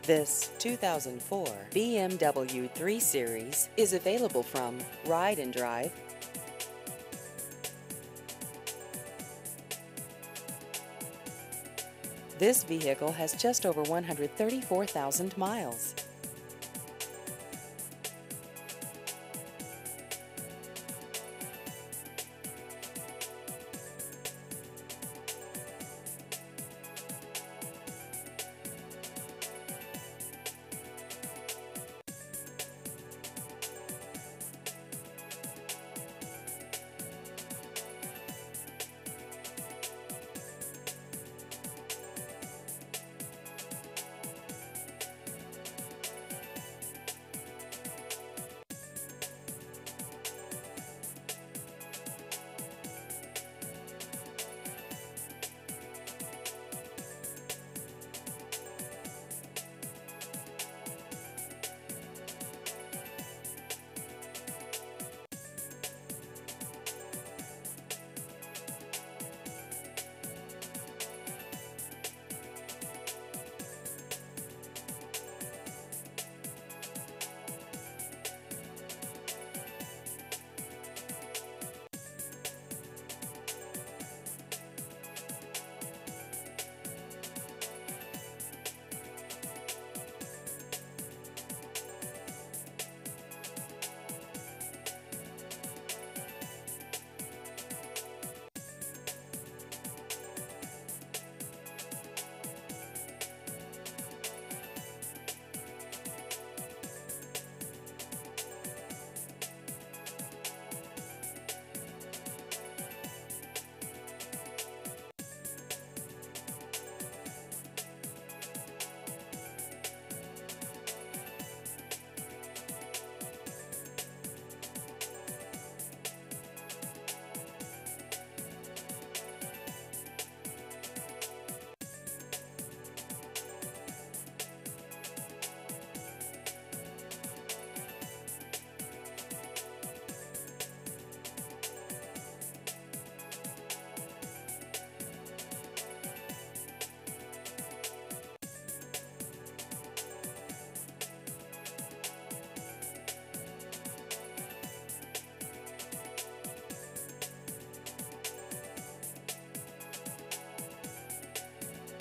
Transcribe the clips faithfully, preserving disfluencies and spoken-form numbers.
This two thousand four B M W three Series is available from Ride and Drive. This vehicle has just over one hundred thirty-four thousand miles.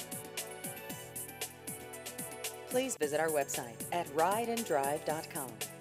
Please visit our website at ride and drive dot com.